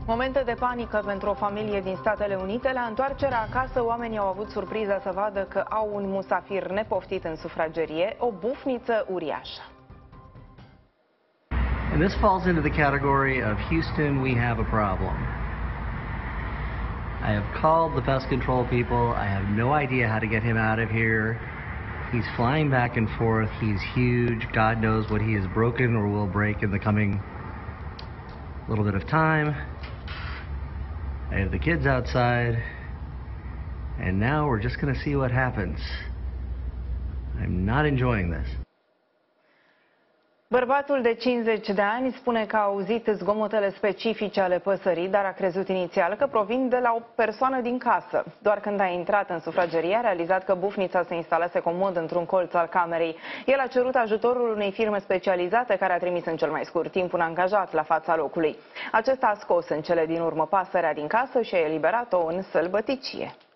Momente de panică pentru o familie din Statele Unite. La întoarcerea acasă, oamenii au avut surpriza să vadă că au un musafir nepoftit în sufragerie, o bufniță uriașă. And this falls into the category of Houston, we have a problem. I have called the pest control people. I have no idea how to get him out of here. He's flying back and forth. He's huge. God knows what he has broken or will break in the coming little bit of time. I have the kids outside, and now we're just going to see what happens. I'm not enjoying this. Bărbatul de 50 de ani spune că a auzit zgomotele specifice ale păsării, dar a crezut inițial că provin de la o persoană din casă. Doar când a intrat în sufragerie a realizat că bufnița se instalase comod într-un colț al camerei. El a cerut ajutorul unei firme specializate care a trimis în cel mai scurt timp un angajat la fața locului. Acesta a scos în cele din urmă pasărea din casă și a eliberat-o în sălbăticie.